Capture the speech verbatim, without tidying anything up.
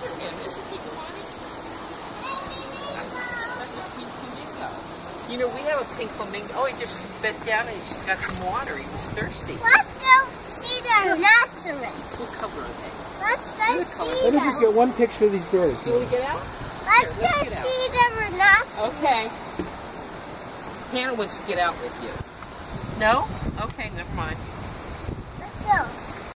for him, isn't he, Kalani? That's a pink flamingo. You know, we have a pink flamingo. Oh, he just spit down and he just got some water. He was thirsty. Let's go see the rhinoceros. What color are they? Let's go see Let me them. just get one picture of these birds. You want to get out? Let's Here, let's go get out. see the rhinoceros. Okay. Hannah wants to get out with you. No? Okay, never mind. Let's go.